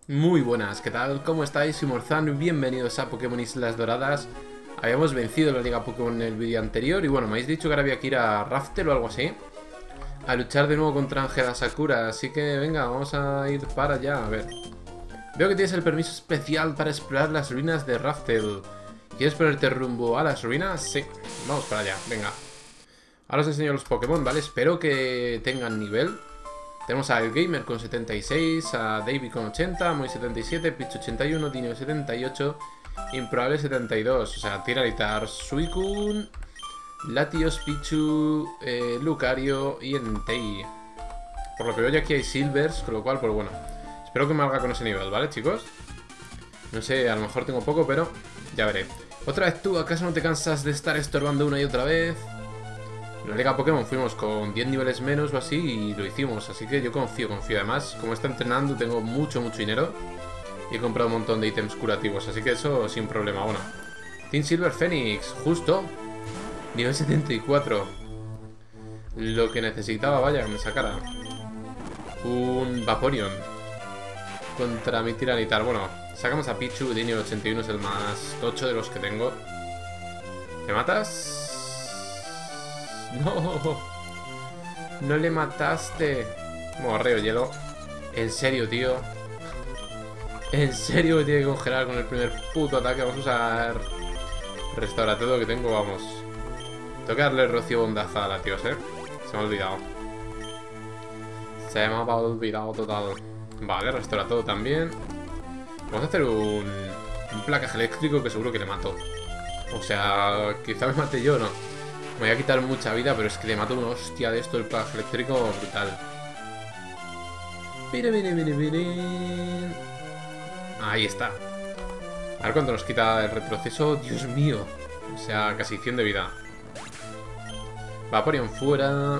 Muy buenas, ¿qué tal? ¿Cómo estáis? Soy Morzan, bienvenidos a Pokémon Islas Doradas. Habíamos vencido la Liga Pokémon en el vídeo anterior y bueno, me habéis dicho que ahora había que ir a Raftel o algo así a luchar de nuevo contra Angela Sakura, así que venga, vamos a ir para allá, a ver. Veo que tienes el permiso especial para explorar las ruinas de Raftel. ¿Quieres ponerte rumbo a las ruinas? Sí, vamos para allá, venga. Ahora os enseño los Pokémon, ¿vale? Espero que tengan nivel. Tenemos a El Gamer con 76, a Davey con 80, Moy 77, Pichu 81, Dineo 78, Improbable 72. O sea, Tiranitar, Suicune, Latios, Pichu, Lucario y Entei. Por lo que veo ya aquí hay Silvers, con lo cual, pues bueno. Espero que me haga con ese nivel, ¿vale, chicos? No sé, a lo mejor tengo poco, pero ya veré. Otra vez tú, ¿acaso no te cansas de estar estorbando una y otra vez? En la Liga Pokémon fuimos con 10 niveles menos o así y lo hicimos, así que yo confío. Además, como está entrenando, tengo mucho dinero y he comprado un montón de ítems curativos, así que eso sin problema. Bueno, Team Silver Phoenix, justo, nivel 74. Lo que necesitaba, vaya, que me sacara. Un Vaporeon contra mi Tiranitar. Bueno, sacamos a Pichu, de nivel 81 es el más tocho de los que tengo. ¿Te matas? No, no le mataste. Morreo hielo. En serio, tío. En serio me tiene que congelar con el primer puto ataque. Vamos a usar restaura todo lo que tengo, vamos. Tengo que darle rocío bondaza a la tíos, Se me ha olvidado. Se me ha olvidado total. Vale, restaura todo también. Vamos a hacer un placaje eléctrico que seguro que le mato. O sea, quizá me mate yo, ¿no? Me voy a quitar mucha vida, pero es que le mato una hostia de esto, el placaje eléctrico, brutal. Ahí está. A ver cuánto nos quita el retroceso. Dios mío. O sea, casi 100 de vida. Vaporeon fuera.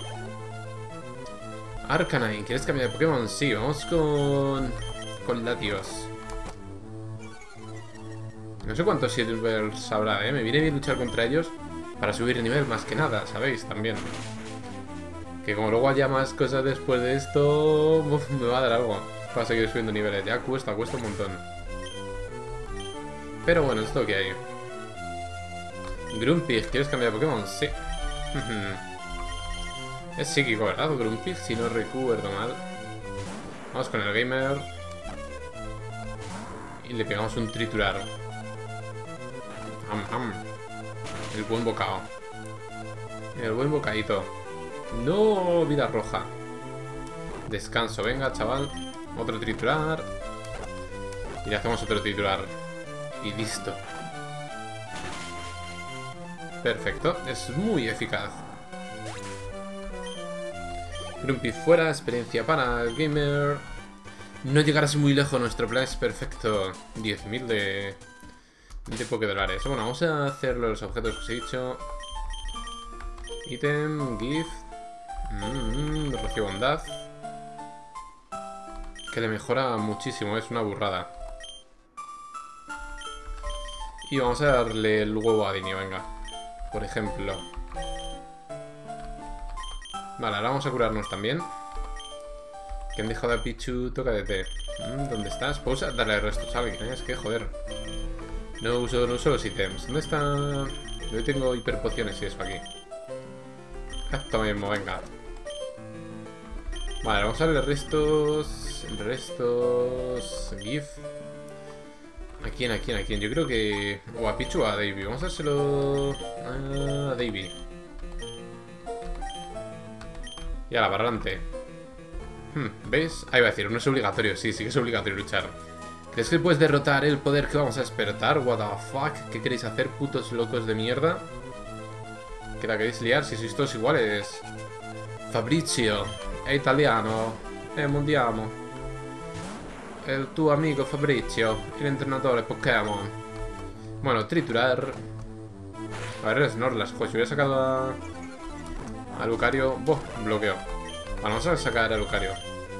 Arcanine, ¿quieres cambiar de Pokémon? Sí, vamos con Latios. No sé cuántos Silvers habrá, Me viene bien luchar contra ellos para subir el nivel más que nada, ¿sabéis? También. Que como luego haya más cosas después de esto, me va a dar algo para seguir subiendo niveles. Ya cuesta un montón. Pero bueno, esto que hay. Grumpig, ¿quieres cambiar de Pokémon? Sí. Es psíquico, ¿verdad? Grumpig, si no recuerdo mal. Vamos con el Gamer. Y le pegamos un triturar. El buen bocado. El buen bocadito. No, vida roja. Descanso, venga, chaval. Otro triturar. Y le hacemos otro triturar. Y listo. Perfecto, es muy eficaz. Grumpy fuera, experiencia para el Gamer. No llegarás muy lejos, nuestro plan es perfecto. 10.000 de Pokédolares. Bueno, vamos a hacer los objetos que os he dicho. Ítem, gift. Rocío bondad. Que le mejora muchísimo, es una burrada. Y vamos a darle el huevo a Dinio, venga. Por ejemplo. Vale, ahora vamos a curarnos también. Que han dejado a Pichu, toca de té. ¿Dónde estás? ¿Puedo darle restos a alguien? Es que joder. No uso los ítems. ¿Dónde está? Yo tengo hiperpociones y eso aquí. Esto mismo, venga. Vale, vamos a darle restos. Restos. GIF. ¿A quién? Yo creo que... O a Pichu o a Davey. Vamos a dárselo... a Davey. Y a la barrante. ¿Ves? Ahí va a decir, no es obligatorio. Sí que es obligatorio luchar. ¿Crees que puedes derrotar el poder que vamos a despertar? What the fuck? ¿Qué queréis hacer, putos locos de mierda? ¿Que la queréis liar? Si sois todos iguales. Fabrizio. È italiano. Mondiamo. El tu amigo Fabrizio. El entrenador Pokémon. Bueno, triturar. A ver, Snorlax. Joder, si hubiera sacado a Lucario... bloqueo. Bueno, vamos a sacar a Lucario.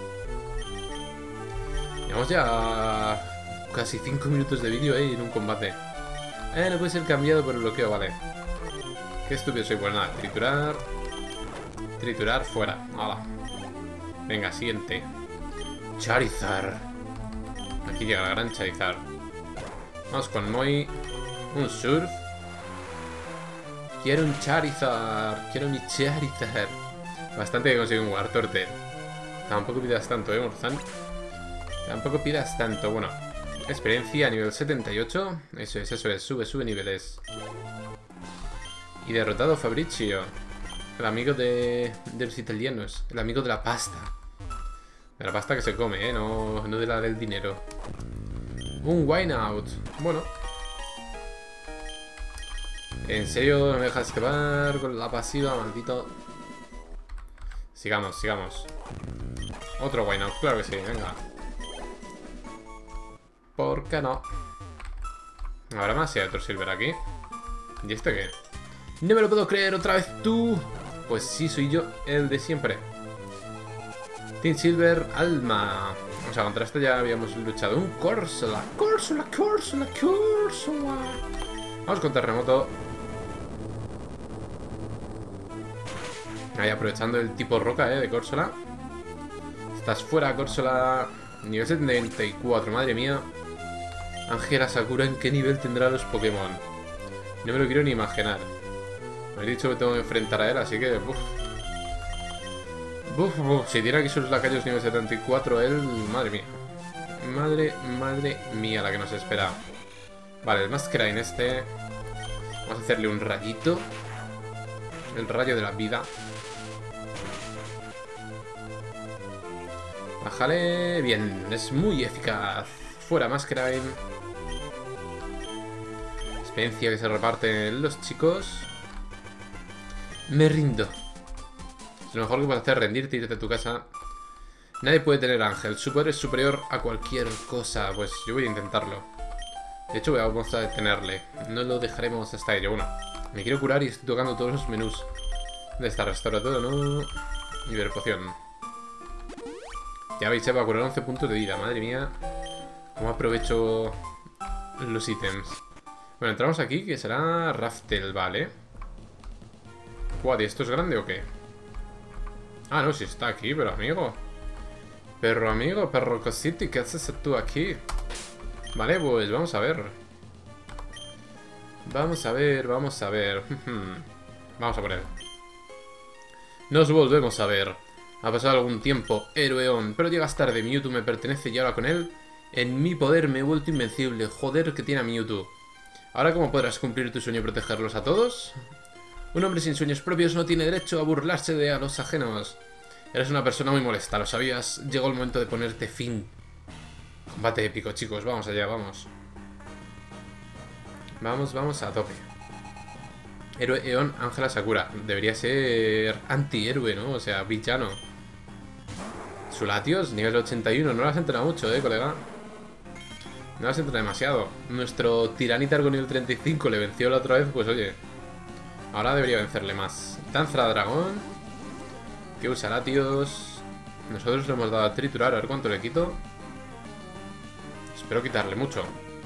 Llevamos ya casi 5 minutos de vídeo en un combate. No puede ser cambiado por el bloqueo, vale. Qué estúpido soy. Pues nada, triturar. Triturar, fuera. Hala. Venga, siguiente. Charizard. Aquí llega la gran Charizard. Vamos con Moi. Un Surf. Quiero un Charizard. Quiero mi Charizard. Bastante que consigue un Wartortle. Tampoco pidas tanto, Morzan. Tampoco pidas tanto. Bueno, experiencia a nivel 78. Eso es. Sube niveles. Y derrotado Fabricio. El amigo de los italianos. El amigo de la pasta. De la pasta que se come, no de la del dinero. Un Wineout. Bueno. ¿En serio no me dejas escapar con la pasiva, maldito? Sigamos. Otro Wineout, claro que sí, venga. ¿Por qué no? Ahora más, si hay otro Silver aquí. ¿Y este qué? No me lo puedo creer, otra vez tú. Pues sí, soy yo, el de siempre. Team Silver, Alma. O sea, contra esto ya habíamos luchado. Un Corsola. Corsola. Vamos con Terremoto. Ahí aprovechando el tipo roca, de Corsola. Estás fuera, Corsola. Nivel 74, madre mía. Ángela Sakura, ¿en qué nivel tendrá los Pokémon? No me lo quiero ni imaginar. Me he dicho que tengo que enfrentar a él, así que... Si tiene aquí sus lacayos nivel 74, él... Madre mía. Madre mía la que nos espera. Vale, el Masquerain este... Vamos a hacerle un rayito. El rayo de la vida. Bájale. Bien, es muy eficaz. Fuera Masquerain. Experiencia que se reparten los chicos. Me rindo. Es lo mejor que puedes hacer, rendirte y irte a tu casa. Nadie puede tener Ángel. Su poder es superior a cualquier cosa. Pues yo voy a intentarlo. De hecho, vamos a detenerle. No lo dejaremos hasta ello. Bueno, me quiero curar y estoy tocando todos los menús. ¿Dónde está? Restaura todo, ¿no? Hiperpoción. Ya veis, se va a curar 11 puntos de vida. Madre mía. ¿Cómo aprovecho los ítems? Bueno, entramos aquí, que será Raftel, vale. ¿Y esto es grande o qué? Ah, no, si está aquí, pero amigo. Perro cositi, ¿qué haces tú aquí? Vale, pues vamos a ver. Vamos a ver. Vamos a por él. Nos volvemos a ver. Ha pasado algún tiempo, Héroeón, pero llegas tarde. Mewtwo me pertenece y ahora con él, en mi poder me he vuelto invencible. Joder que tiene a Mewtwo. ¿Ahora cómo podrás cumplir tu sueño y protegerlos a todos? Un hombre sin sueños propios no tiene derecho a burlarse de a los ajenos. Eres una persona muy molesta, ¿lo sabías? Llegó el momento de ponerte fin. Combate épico, chicos, vamos allá, vamos. Vamos a tope. Héroe Eon, Ángela Sakura. Debería ser antihéroe, ¿no? O sea, villano. Sulatios, nivel 81. No lo has entrenado mucho, colega. No lo has entrenado demasiado. Nuestro Tiranitar con nivel 35 le venció la otra vez, pues oye. Ahora debería vencerle más. Danza Dragón. Que usa Latios. Nosotros le hemos dado a triturar. A ver cuánto le quito. Espero quitarle mucho.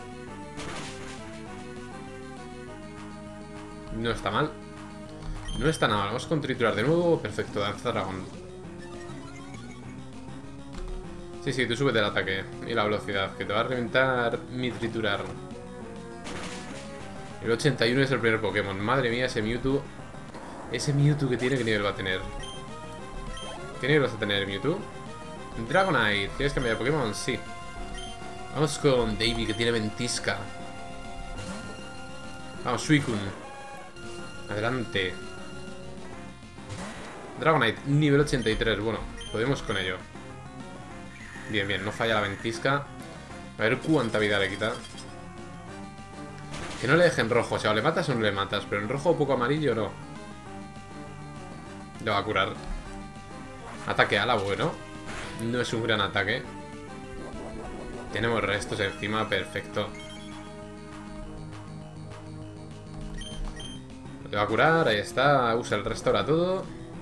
No está mal. No está nada mal. Vamos con triturar de nuevo. Perfecto, Danza Dragón. Sí, tú súbete el ataque y la velocidad, que te va a reventar mi triturar. El 81 es el primer Pokémon. Madre mía, ese Mewtwo. Ese Mewtwo que tiene, ¿qué nivel va a tener? ¿Qué nivel vas a tener, Mewtwo? Dragonite. ¿Quieres cambiar de Pokémon? Sí. Vamos con Davy, que tiene ventisca. Vamos, Suicune. Adelante. Dragonite, nivel 83. Bueno, podemos con ello. Bien, no falla la ventisca. A ver cuánta vida le quita. Que no le dejen rojo, o sea, o le matas o no le matas. Pero en rojo o poco amarillo no. Le va a curar. Ataque ala, bueno. No es un gran ataque. Tenemos restos encima, perfecto. Le va a curar, ahí está. Usa el restaura todo.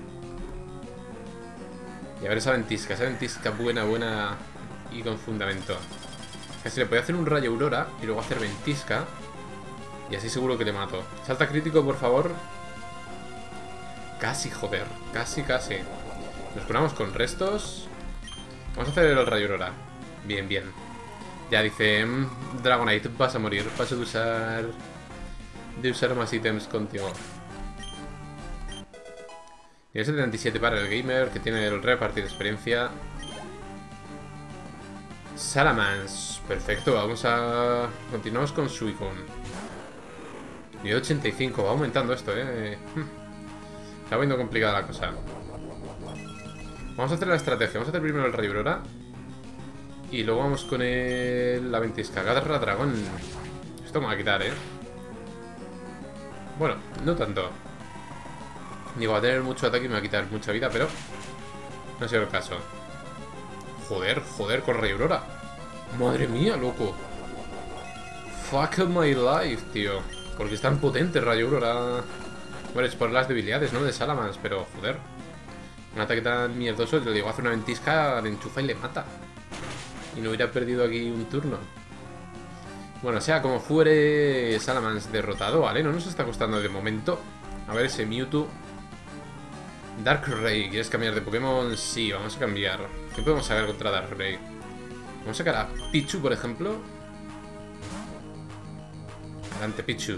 Y a ver esa ventisca buena y con fundamento. Casi le podía hacer un rayo aurora y luego hacer ventisca. Y así seguro que le mato. Salta crítico, por favor. Casi, joder. Casi. Nos curamos con restos. Vamos a hacer el rayo aurora. Bien. Ya dice, Dragonite, vas a morir. Paso de usar más ítems contigo. Y el 77 para el gamer, que tiene el repartir de experiencia. Salamence. Perfecto, vamos a... Continuamos con Suicune. Y 85, va aumentando esto, Está viendo complicada la cosa. Vamos a hacer la estrategia. Vamos a hacer primero el Rey Aurora. Y luego vamos con la ventisca. Garra Dragón. Esto me va a quitar, Bueno, no tanto. Digo, va a tener mucho ataque y me va a quitar mucha vida, pero no ha sido el caso. Joder, con Rey Aurora. Madre mía, loco. Fuck my life, tío. Porque es tan potente Rayo Aurora. Bueno, es por las debilidades, ¿no? De Salamence, pero joder. Un ataque tan mierdoso, le digo, hace una ventisca, le enchufa y le mata. Y no hubiera perdido aquí un turno. Bueno, sea como fuere, Salamence derrotado, ¿vale? No nos está costando de momento. A ver ese Mewtwo. Darkrai, ¿quieres cambiar de Pokémon? Sí, vamos a cambiar. ¿Qué podemos sacar contra Darkrai? Vamos a sacar a Pichu, por ejemplo. Adelante, Pichu.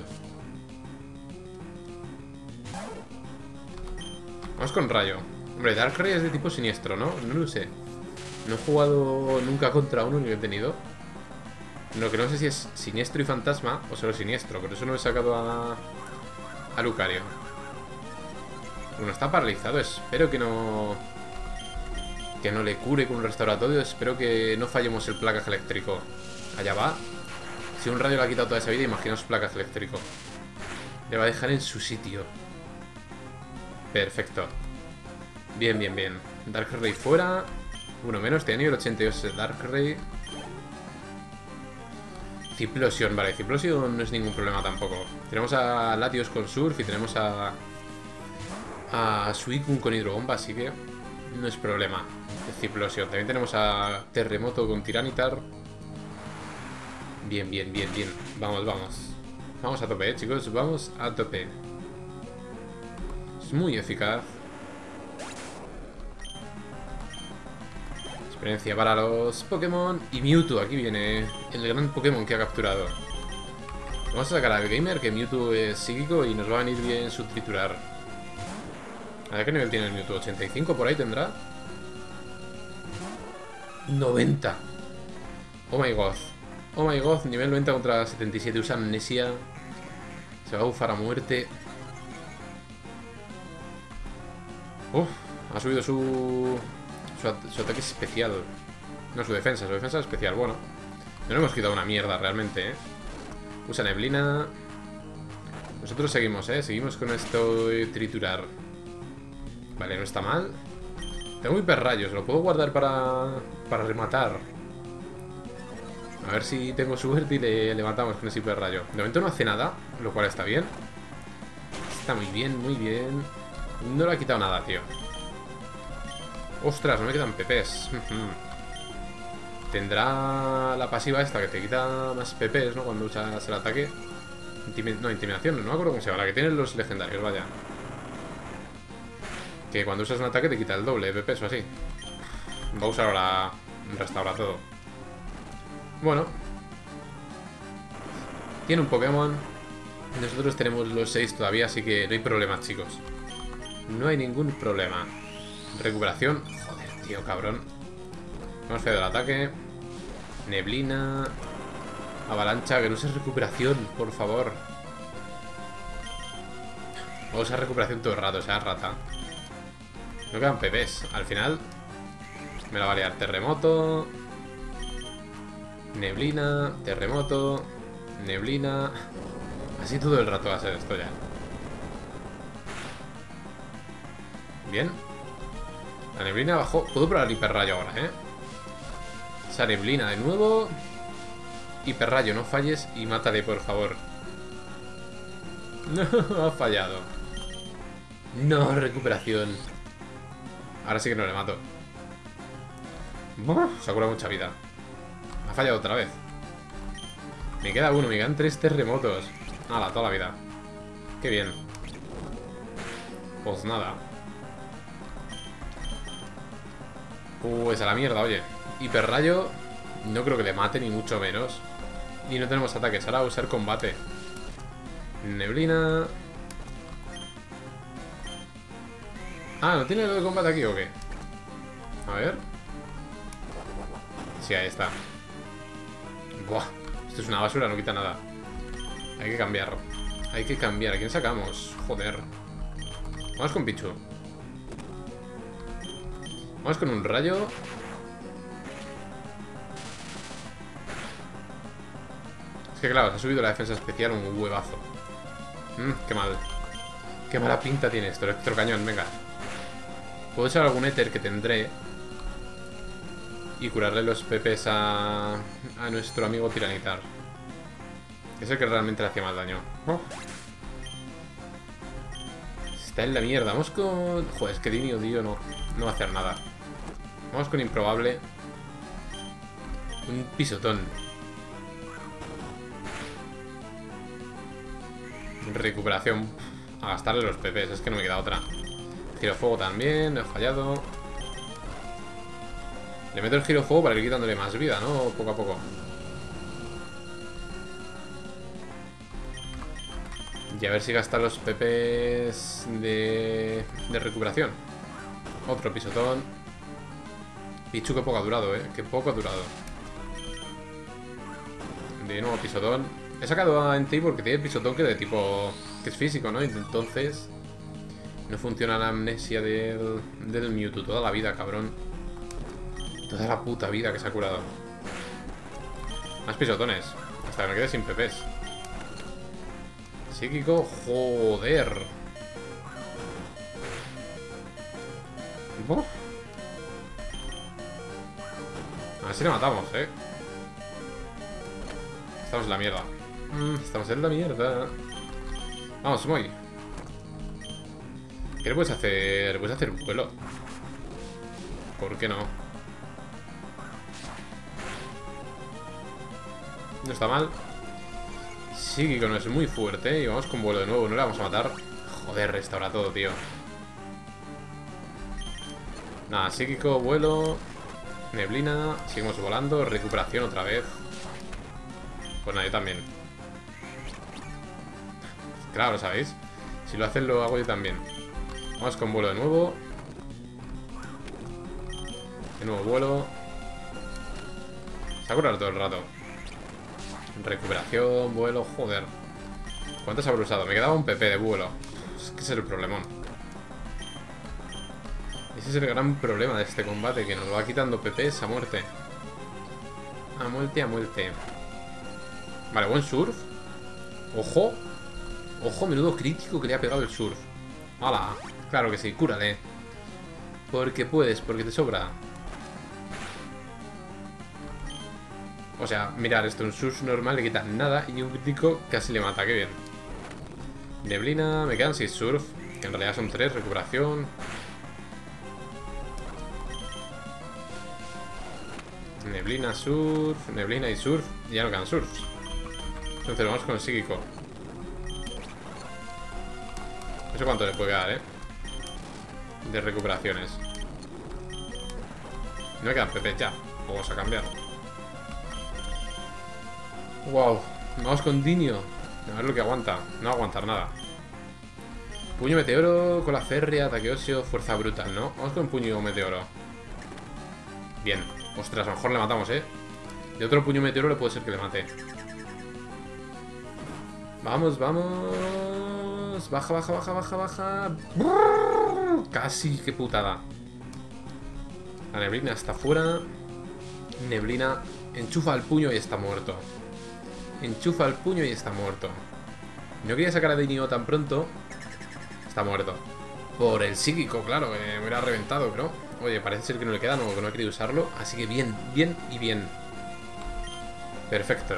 Vamos con Rayo. Hombre, Darkrai es de tipo siniestro, ¿no? No lo sé. No he jugado nunca contra uno ni lo he tenido. Lo que no sé si es siniestro y fantasma o solo siniestro. Por eso no he sacado a Lucario. Bueno, está paralizado. Espero que no le cure con un restauratorio. Espero que no fallemos el placaje eléctrico. Allá va. Si un rayo le ha quitado toda esa vida, imaginaos placaje eléctrico. Le va a dejar en su sitio. Perfecto. Bien. Darkrai fuera. Uno menos, tiene nivel 82 el Darkrai. Ciplosion, vale, Ciplosion no es ningún problema tampoco. Tenemos a Latios con Surf y tenemos a Suicune con Hidrobomba, así que no es problema. Ciplosion. También tenemos a Terremoto con Tiranitar. Bien. Vamos. Vamos a tope, chicos. Vamos a tope. Es muy eficaz. Experiencia para los Pokémon. Y Mewtwo, aquí viene el gran Pokémon que ha capturado. Vamos a sacar al gamer, que Mewtwo es psíquico y nos va a venir bien su triturar. A ver qué nivel tiene el Mewtwo. 85 por ahí tendrá. 90. Oh my god, nivel 90 contra 77. Usa amnesia. Se va a bufar a muerte. Ha subido su ataque especial. No, su defensa especial. Bueno, no le hemos quitado una mierda realmente, Usa neblina. Nosotros seguimos, seguimos con esto de triturar. Vale, no está mal. Tengo hiperrayos, lo puedo guardar para rematar. A ver si tengo suerte y le matamos con ese hiperrayo. De momento no hace nada, lo cual está bien. Está muy bien. No le ha quitado nada, tío. Ostras, no me quedan PPs. Tendrá la pasiva esta que te quita más PPs, ¿no? Cuando usas el ataque. Intimidación, no me acuerdo cómo se llama. La que tienen los legendarios, vaya. Que cuando usas un ataque te quita el doble de PPs o así. Va a usar ahora restaura todo. Bueno. Tiene un Pokémon. Nosotros tenemos los 6 todavía, así que no hay problema, chicos. No hay ningún problema. Recuperación. Joder, tío, cabrón. Hemos fallado el ataque. Neblina. Avalancha, que no sea recuperación, por favor. Vamos a usar recuperación todo el rato, o sea, rata. No quedan PPs. Al final me la va a liar. Terremoto. Neblina. Terremoto. Neblina. Así todo el rato va a ser esto ya. Bien. La neblina bajó. Puedo probar el hiperrayo ahora, Esa neblina de nuevo. Hiperrayo, no falles y mátale, por favor. No, ha fallado. No, recuperación. Ahora sí que no le mato. Se ha curado mucha vida. Ha fallado otra vez. Me queda uno, me quedan 3 terremotos. Nada, toda la vida. Qué bien. Pues nada. Pues a la mierda, oye. Hiperrayo. No creo que le mate, ni mucho menos. Y no tenemos ataques. Ahora voy a usar combate. Neblina. Ah, ¿no tiene lo de combate aquí o qué? A ver. Sí, ahí está. Buah, esto es una basura, no quita nada. Hay que cambiar. Hay que cambiar. ¿A quién sacamos? Joder. Vamos con Pichu. Vamos con un rayo. Es que claro, se ha subido la defensa especial un huevazo. Qué mal. Qué mala pinta tiene esto. Electrocañón, venga. Puedo echar algún éter que tendré y curarle los pepes a nuestro amigo Tiranitar. Es el que realmente le hacía más daño. Oh. Está en la mierda. Vamos con... Joder, es que Dinio, tío, no va a hacer nada. Vamos con Improbable. Un pisotón. Recuperación. A gastarle los pepes, es que no me queda otra. Girofuego también, he fallado. Le meto el girofuego para ir quitándole más vida, ¿no? Poco a poco. Y a ver si gasta los pepes de recuperación. Otro pisotón. Pichu, que poco ha durado, que poco ha durado. De nuevo pisotón. He sacado a Entei porque tiene pisotón que de tipo... que es físico, ¿no? Entonces... no funciona la amnesia del Mewtwo. Toda la vida, cabrón. Toda la puta vida que se ha curado. Más pisotones. Hasta que me quede sin pepes. Psíquico, joder. Uf. A ver si le matamos, Estamos en la mierda. Estamos en la mierda. Vamos, Moy. ¿Qué le puedes hacer? Le puedes hacer un vuelo. ¿Por qué no? No está mal. Psíquico no es muy fuerte. Y vamos con vuelo de nuevo. No le vamos a matar. Joder, restaura todo, tío. Nada, psíquico, vuelo. Neblina. Seguimos volando. Recuperación otra vez. Pues nada, yo también. Claro, ¿sabéis? Si lo hacen, lo hago yo también. Vamos con vuelo de nuevo. De nuevo vuelo. Se ha curado todo el rato. Recuperación, vuelo, joder. ¿Cuánto se ha usado? Me quedaba un PP de vuelo. Es que ese es el problemón. Ese es el gran problema de este combate, que nos va quitando PPs a muerte. A muerte, a muerte. Vale, buen surf. Ojo. Ojo, menudo crítico que le ha pegado el surf. ¡Hala! Claro que sí, cúrale. Porque puedes, porque te sobra. O sea, mirar esto, un surf normal le quita nada y un crítico casi le mata, qué bien. Neblina, me quedan 6 surf, que en realidad son 3, recuperación. Neblina, surf, neblina y surf, y ya no quedan surfs. Entonces vamos con el psíquico. No sé cuánto le puede quedar, de recuperaciones. No me quedan PP ya, vamos a cambiar. Wow, vamos con Dinio. A ver lo que aguanta. No va a aguantar nada. Puño meteoro, cola férrea, ataque óseo, fuerza brutal, ¿no? Vamos con puño meteoro. Bien. Ostras, a lo mejor le matamos, De otro puño meteoro le puede ser que le mate. Vamos, vamos. Baja, baja, baja, baja, baja. Brrr, casi, qué putada. La neblina está fuera. Neblina enchufa el puño y está muerto. Enchufa el puño y está muerto. No quería sacar a Dinio tan pronto. Está muerto. Por el psíquico, claro, que me hubiera reventado, pero... Oye, parece ser que no le queda, no, que no he querido usarlo. Así que bien, bien y bien. Perfecto.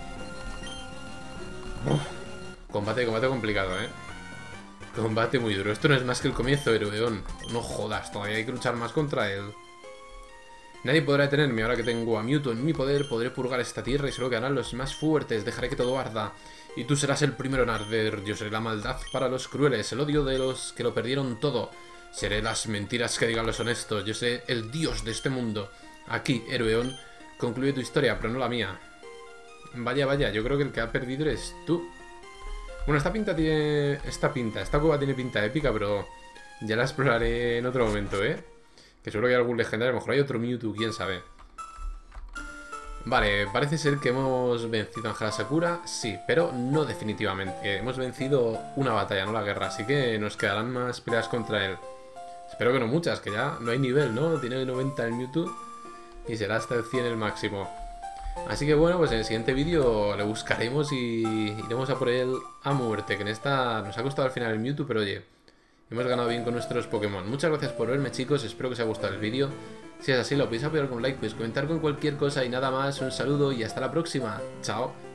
Combate complicado, Combate muy duro. Esto no es más que el comienzo, Heroeón. No jodas, todavía hay que luchar más contra él. Nadie podrá detenerme ahora que tengo a Mewtwo en mi poder. Podré purgar esta tierra y solo quedarán los más fuertes. Dejaré que todo arda. Y tú serás el primero en arder. Yo seré la maldad para los crueles, el odio de los que lo perdieron todo. Seré las mentiras que digan los honestos. Yo seré el dios de este mundo. Aquí, Heroeón, Concluye tu historia, pero no la mía. Vaya, vaya, yo creo que el que ha perdido eres tú. Bueno, esta cueva tiene pinta épica, pero ya la exploraré en otro momento, ¿eh? Que seguro que hay algún legendario, a lo mejor hay otro Mewtwo, quién sabe. Vale, parece ser que hemos vencido a Angela Sakura, sí, pero no definitivamente. Hemos vencido una batalla, no la guerra, así que nos quedarán más peleas contra él. Espero que no muchas, que ya no hay nivel, ¿no? Tiene 90 el Mewtwo y será hasta el 100 el máximo. Así que bueno, pues en el siguiente vídeo le buscaremos y iremos a por él a muerte, que en esta nos ha costado al final el Mewtwo, pero oye, hemos ganado bien con nuestros Pokémon. Muchas gracias por verme, chicos, espero que os haya gustado el vídeo. Si es así, lo podéis apoyar con un like, podéis comentar con cualquier cosa y nada más. Un saludo y hasta la próxima. Chao.